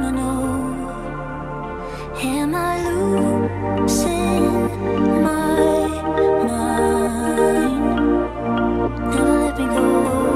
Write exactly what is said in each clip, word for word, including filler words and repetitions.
wanna know, am I losing my mind? Never let me go.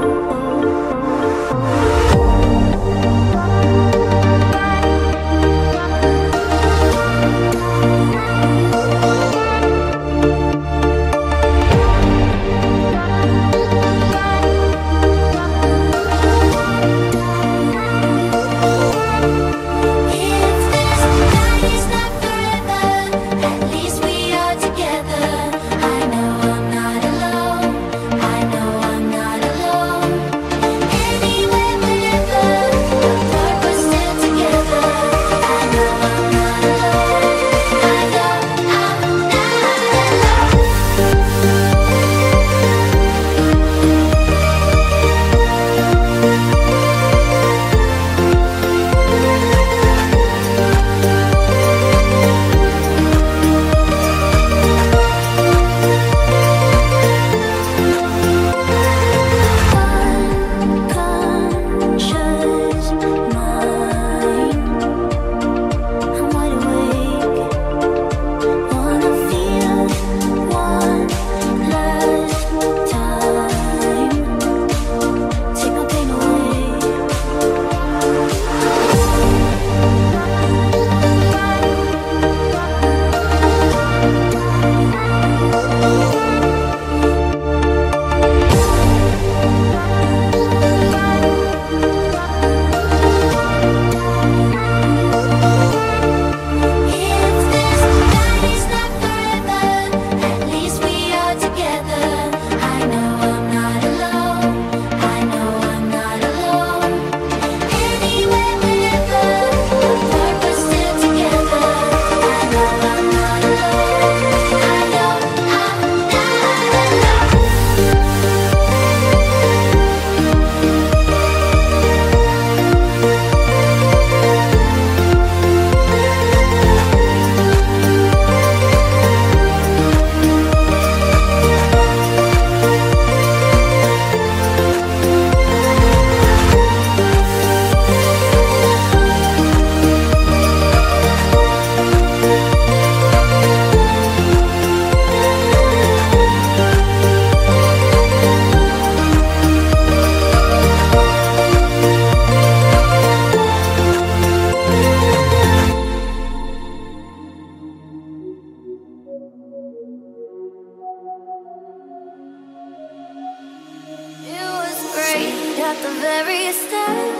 At the very start,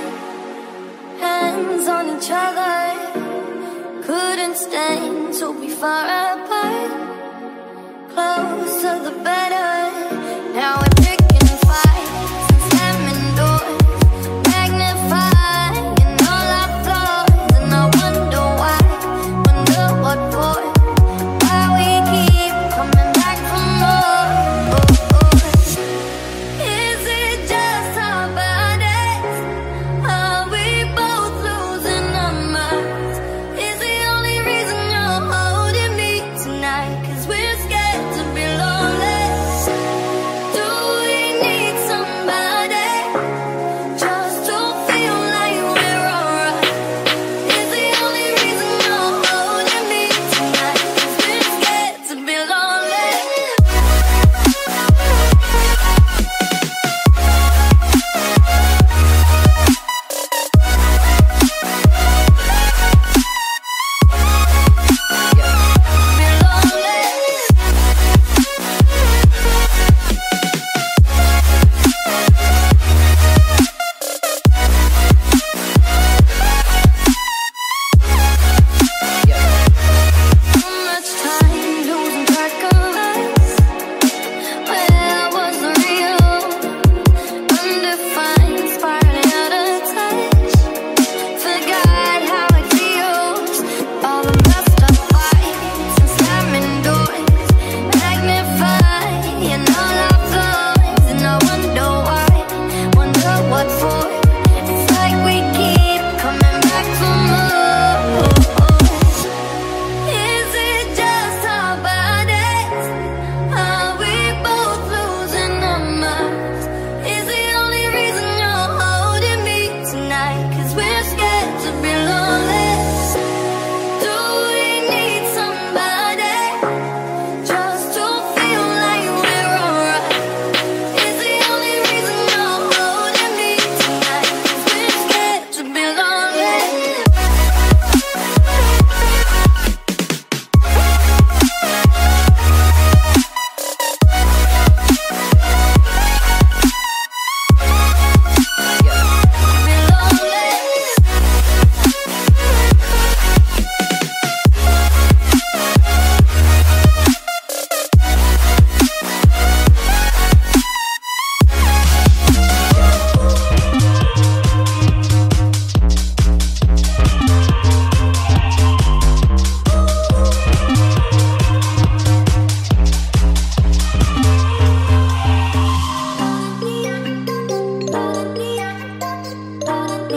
hands on each other, couldn't stand to be far apart. Closer the better. Now we're picking fights and slamming doors, magnifying all our flaws, and I wonder why, wonder what for, why we keep coming back for more. Oh, oh. Is it just our bodies? Are we both losing our minds? Is the only reason you're holding me tonight? 'Cause we're scared to be lonely.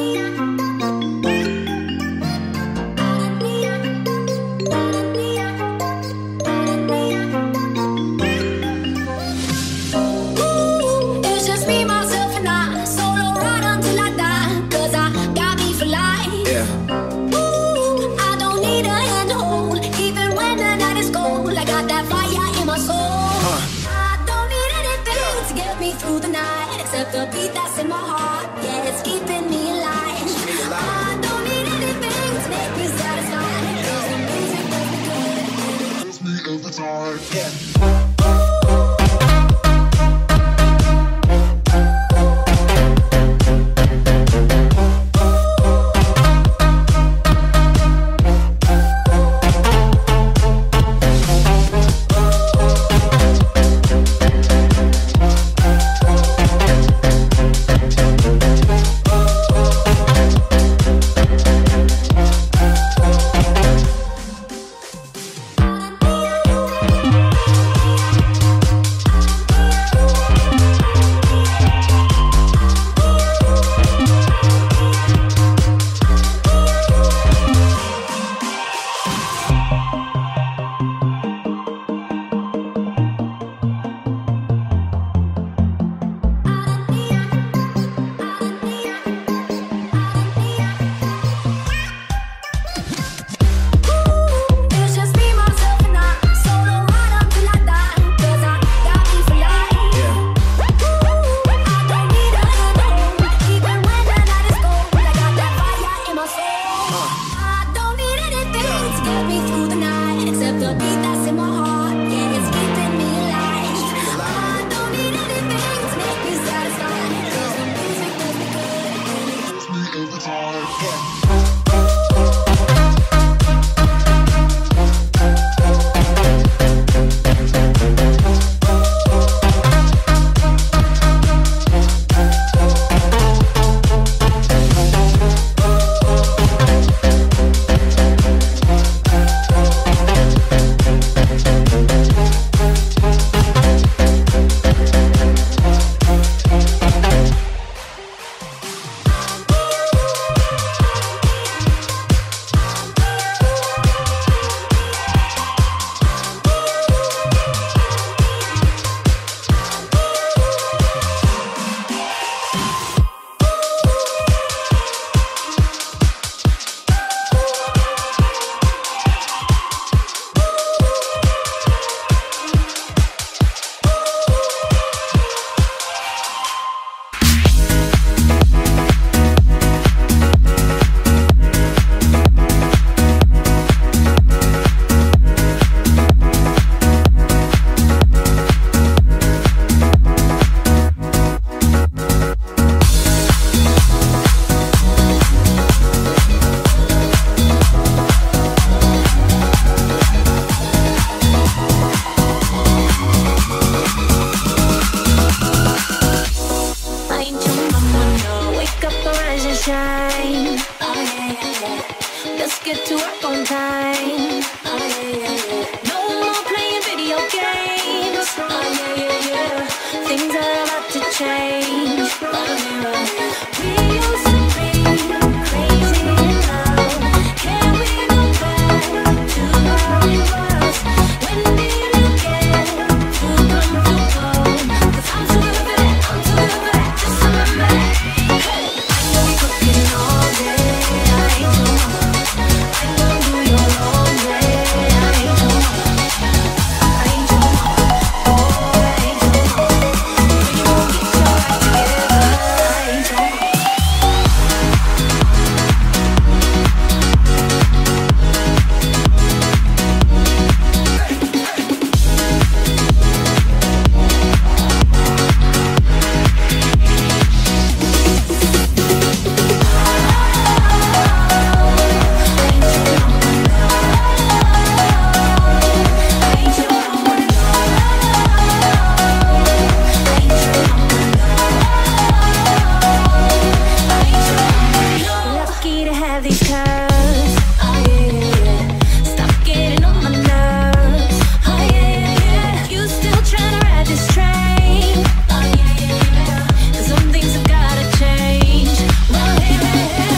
Some things have gotta change. Well, hey, hey, hey.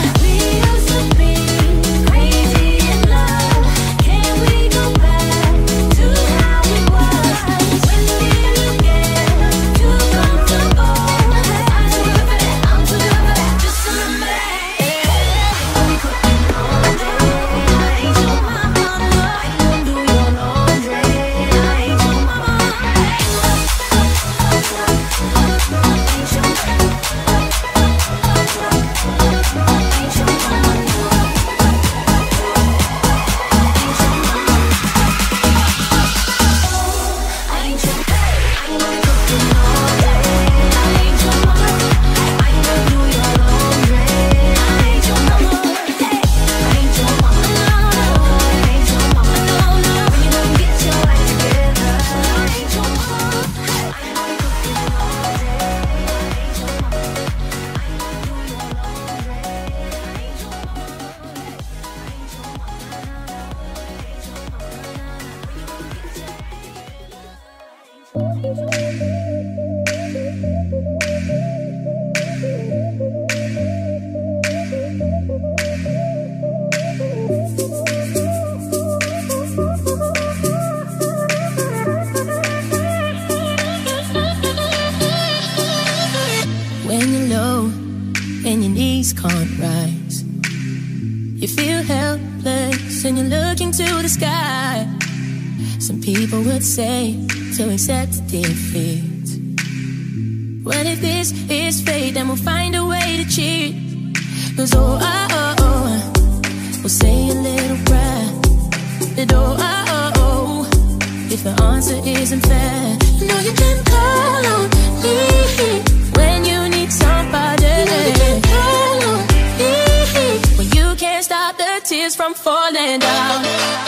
You feel helpless and you're looking to the sky. Some people would say to accept defeat. What if this is fate? Then we'll find a way to cheat. Cause oh, oh, oh, oh, we'll say a little prayer. But oh, oh, oh, oh, if the answer isn't fair, you know you can call on me when you need somebody. You know you can call on me when you can't stop the tears from falling down.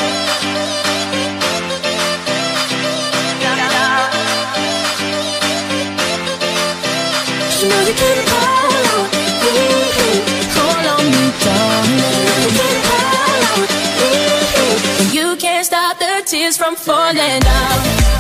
You know you can call on me, call on me, darling. You can call on me when you can't stop the tears from falling down.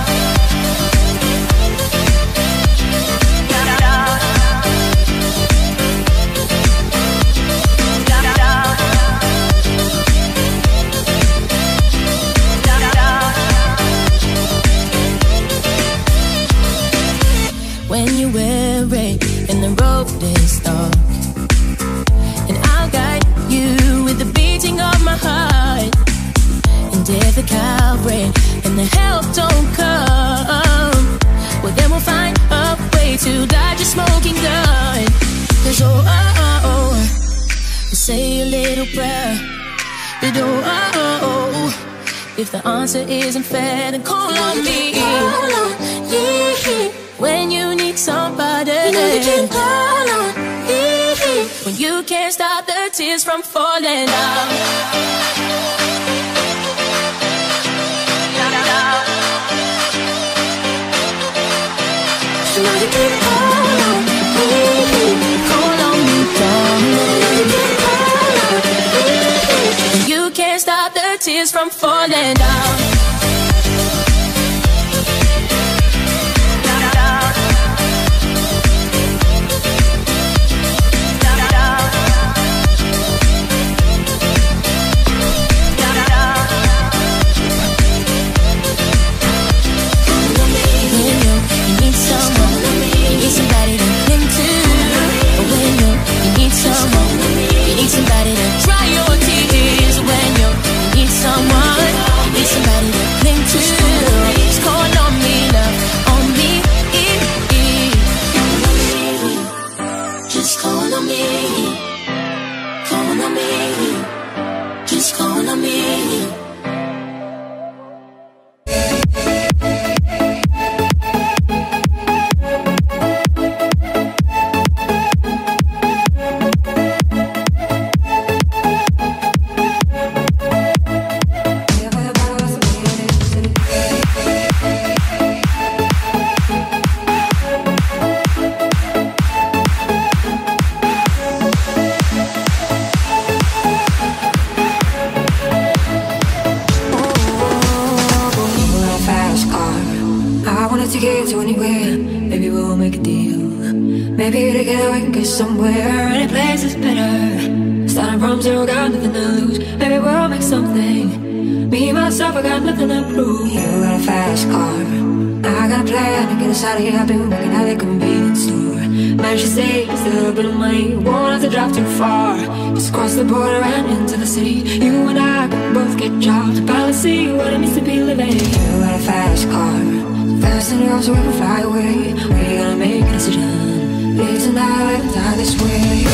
When you're weary and the road is dark, and I'll guide you with the beating of my heart. And if the cowbreak and the help don't come, well then we'll find a way to dodge a smoking gun. Cause oh, oh, oh, oh, we'll say a little prayer. But oh, oh, oh, oh, if the answer isn't fair, then call on me. Call on me when you need somebody. You know you can call on me when you can't stop the tears from falling down. You know you can call on me, call on me, darling. You can call on me when you can't stop the tears from falling down. Somebody to cling to. When you, you need someone, you need somebody to dry your tears. When you, you need someone, you need somebody to cling to. Just call on me, love, on me. Just call on me, call on me, just call on me. Somewhere, any place is better. Starting from zero, got nothing to lose. Maybe we'll make something. Me, myself, I got nothing to prove. You got a fast car, I got a plan to get us out of here. I've been working at the convenience store. Managed to save just a little bit of money. Won't have to drive too far. Just cross the border and into the city. You and I can both get jobs. Finally see what it means to be living. You got a fast car, so fast enough so we can fly away. We gotta make a decision. Live tonight, die this way.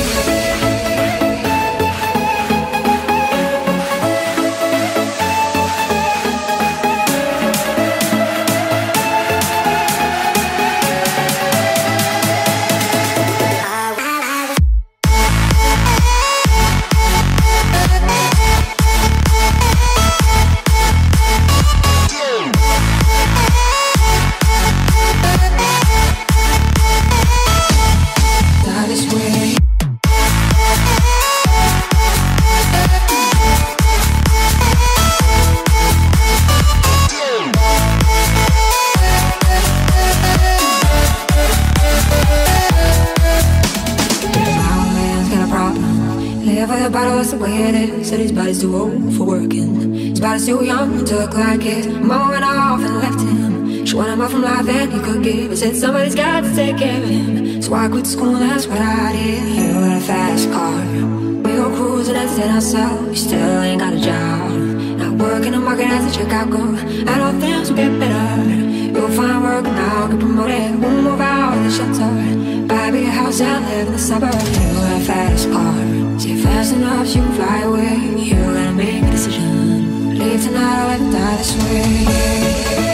Said his body's too old for working. His body's too young to look like it. Mom went off and left him. She wanted more from life than he could give. I said somebody's got to take care of him. So I quit school, that's what I did. You got a fast car, we go cruising and set ourselves. You still ain't got a job. Not working the market as a checkout girl. And all things will get better. You'll find work now, get promoted. We'll move out of the shelter. Buy a big house and live in the suburbs. You got a fast car. See fast enough, you can fly away. You gotta make a decision. Leave tonight or let it die this way.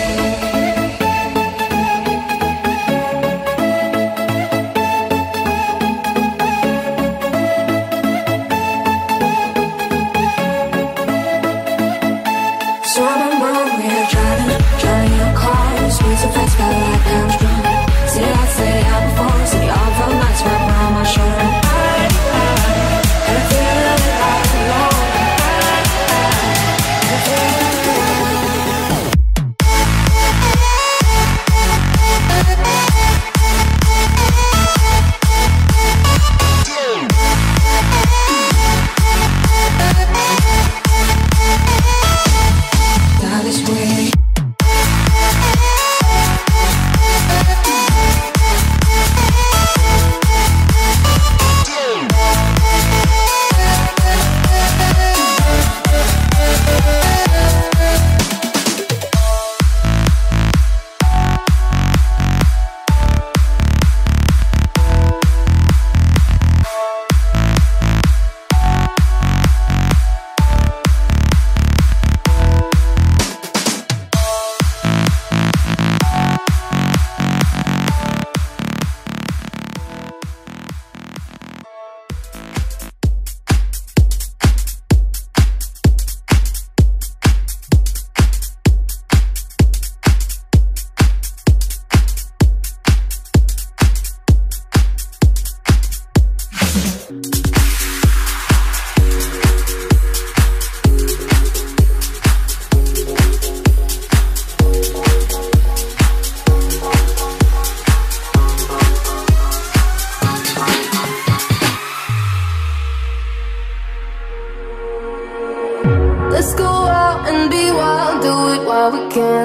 Let's go out and be wild, do it while we can.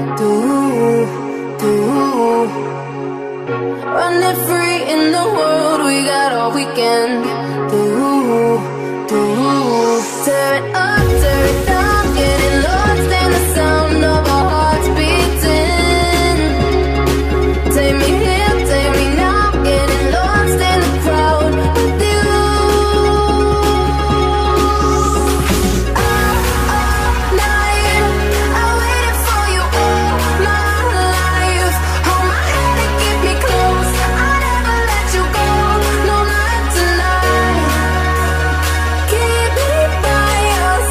Do, do. Run it free in the world, we got all we can. Do, do. Tear it up, tear it down, getting lost in the sound of our hearts beating. Take me here, take me now, getting lost in the crowd with you. Keep me by your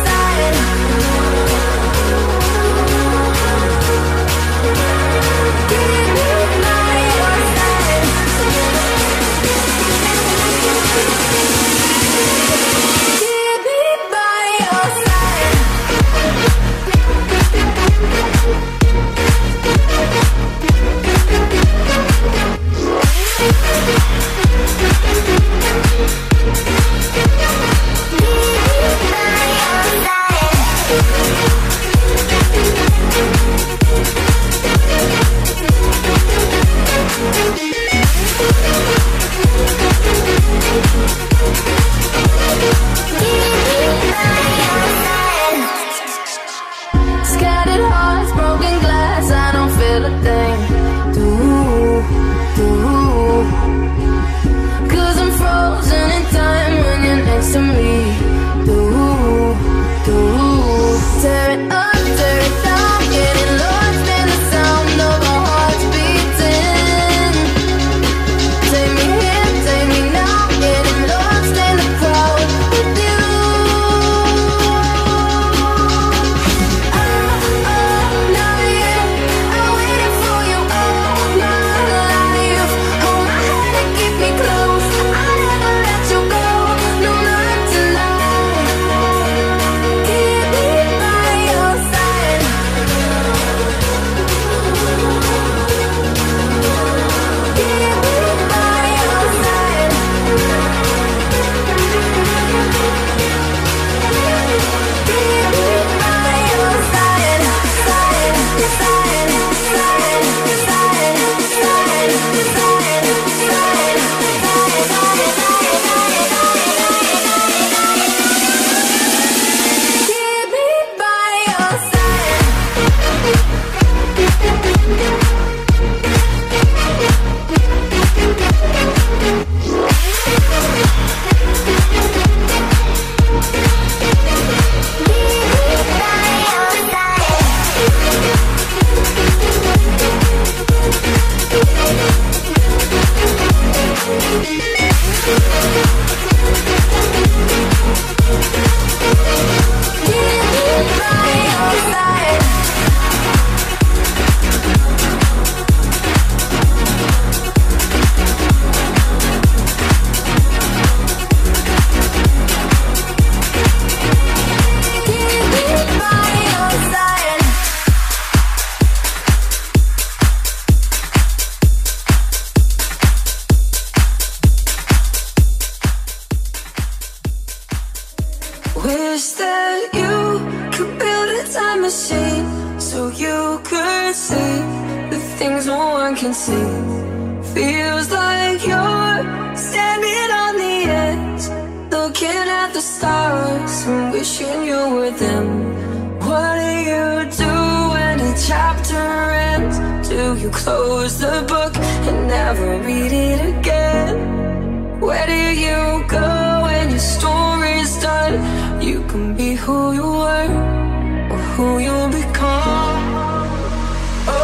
Wish that you could build a time machine so you could see the things no one can see. Feels like you're standing on the edge, looking at the stars and wishing you were them. What do you do when a chapter ends? Do you close the book and never read it again? Where do you go when your story's done? You can be who you were or who you'll become. Oh,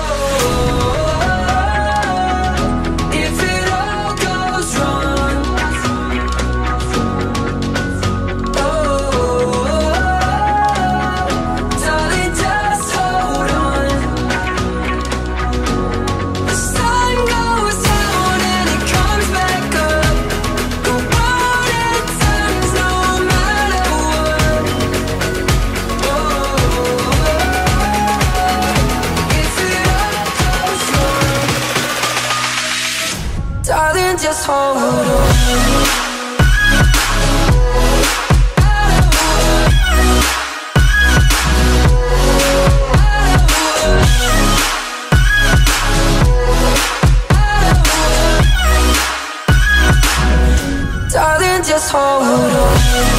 if it all goes wrong. Oh, darling, just hold on. The sun goes down and it comes back up. The world it turns no matter what. Oh, if it all goes wrong, darling, just hold on. Darling, just hold on.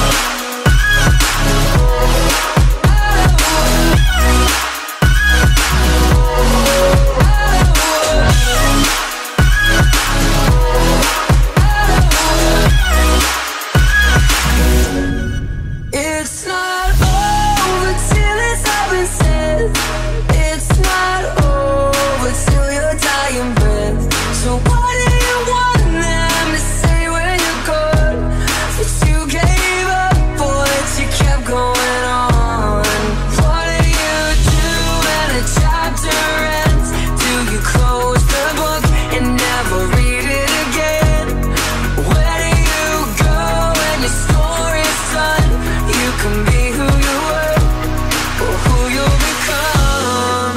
It's not over till it's all been said. It's not over till your dying breath. So what do you want them to say when you're gone? That you gave up, but you kept going on. What do you do when a chapter ends? Do you close the book and never read it again? Where do you go when your story's done? You can be who you were or who you'll become.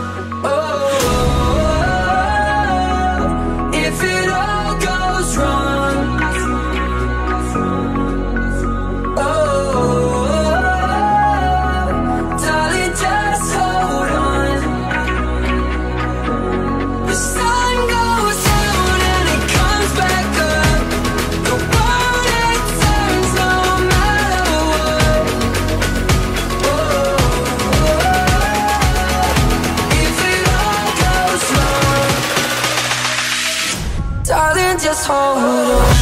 Oh, if it all goes wrong. Oh, darling, just hold on. The sun goes down and it comes back up. The world it turns no matter what. Oh, if it all goes wrong, darling, just hold on.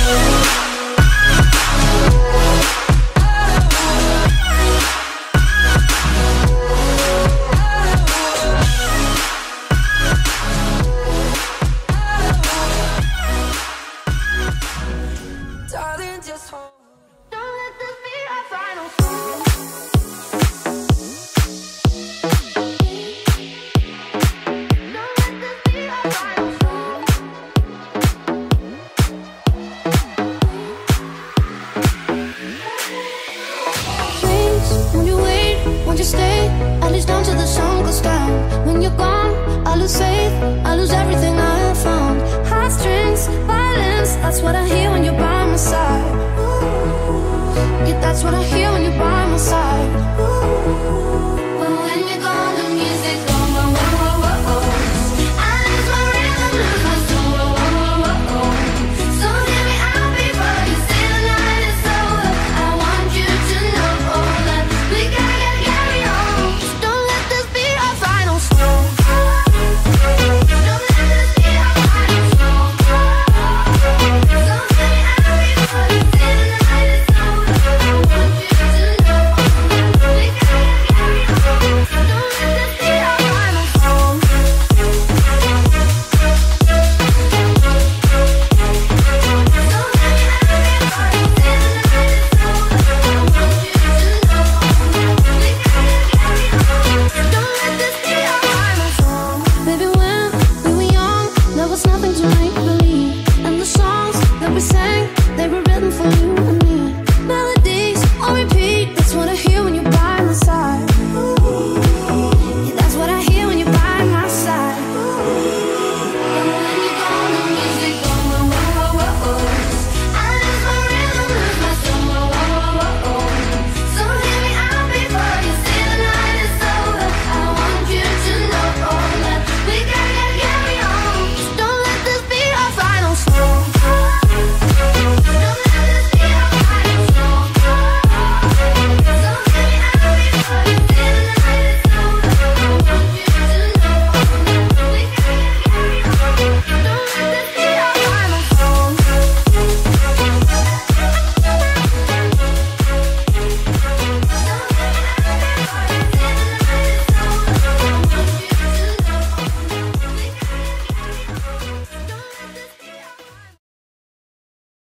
Darling, just hold on. Don't let this be our final song. Don't let this be our final song. Please, won't you wait? Won't you stay? At least until the sun goes down. When you're gone, I lose faith. I lose everything I have found. Heartstrings, violence. That's what I hear when you're by my side. Yeah, that's what I hear when you're by my side.